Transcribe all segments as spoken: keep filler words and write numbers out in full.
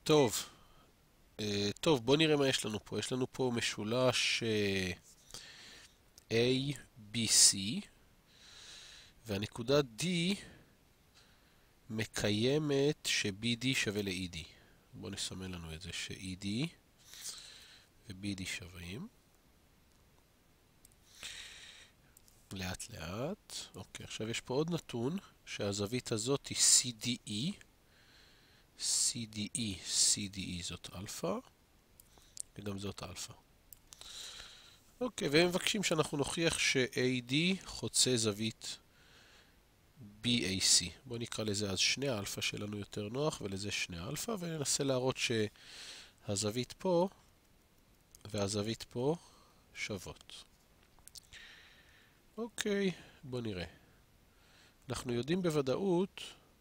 טוב, אה, טוב, בוא נראה מה יש לנו פה. יש לנו פה משולש אה, A, B, C, והנקודה D מקיימת ש-B D שווה ל-E D. בוא נסמן לנו את זה ש-E D ו-B D שווים. לאט לאט. אוקיי, עכשיו יש פה עוד נתון, שהזווית הזאת היא C D E. C D E, C D E זאת אלפא, וגם זאת אלפא. אוקיי, והם מבקשים שאנחנו נוכיח ש-A D חוצה זווית B A C. בואו נקרא לזה אז שני אלפא שלנו יותר נוח, ולזה שני אלפא, וננסה להראות שהזווית פה והזווית פה שוות. אוקיי, בואו נראה. אנחנו יודעים בוודאות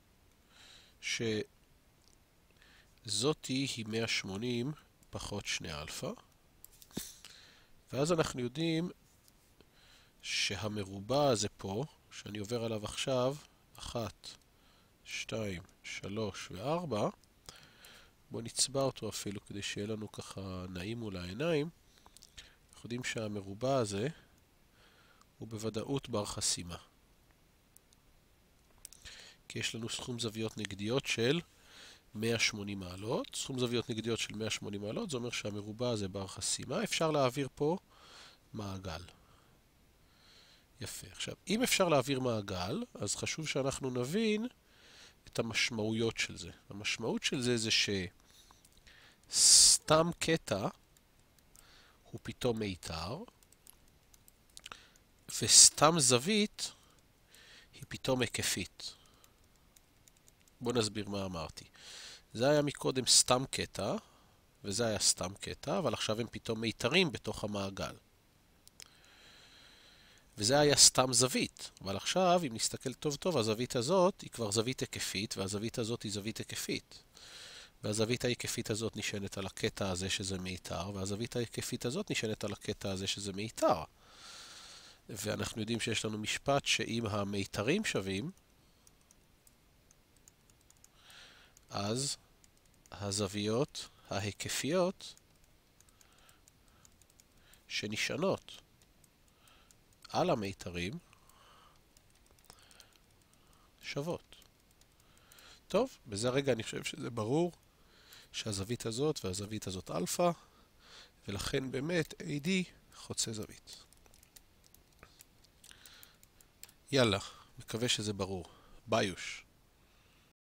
שזאתי היא מאה ושמונים פחות שני אלפא, ואז אנחנו יודעים שהמרובע הזה פה, שאני עובר עליו עכשיו, אחת, שתיים, שלוש וארבע, בואו נצבע אותו אפילו כדי שיהיה לנו ככה נעים מול העיניים. אנחנו יודעים שהמרובע הזה הוא בוודאות בר חסימה, כי יש לנו סכום זוויות נגדיות של מאה ושמונים מעלות. סכום זוויות נגדיות של מאה ושמונים מעלות, זה אומר שהמרובע הזה בר חסימה. אפשר להעביר פה מעגל. יפה. עכשיו, אם אפשר להעביר מעגל, אז חשוב שאנחנו נבין את המשמעויות של זה. המשמעות של זה זה שסתם קטע הוא פתאום מיתר, וסתם זווית היא פתאום היקפית. בואו נסביר מה אמרתי. זה היה מקודם סתם קטע, וזה היה סתם קטע, אבל עכשיו הם פתאום מיתרים בתוך המעגל. וזה היה סתם זווית, אבל עכשיו, אם נסתכל טוב טוב, הזווית הזאת היא כבר זווית היקפית, והזווית הזאת היא זווית היקפית. והזווית ההיקפית הזאת נשענת על הקטע הזה שזה מיתר, והזווית ההיקפית הזאת נשענת על הקטע הזה שזה מיתר. ואנחנו יודעים שיש לנו משפט שאם המיתרים שווים, אז הזוויות ההיקפיות שנשענות על המיתרים שוות. טוב, בזה הרגע אני חושב שזה ברור שהזווית הזאת והזווית הזאת אלפא, ולכן באמת A D חוצה זווית. יאללה, מקווה שזה ברור. ביוש.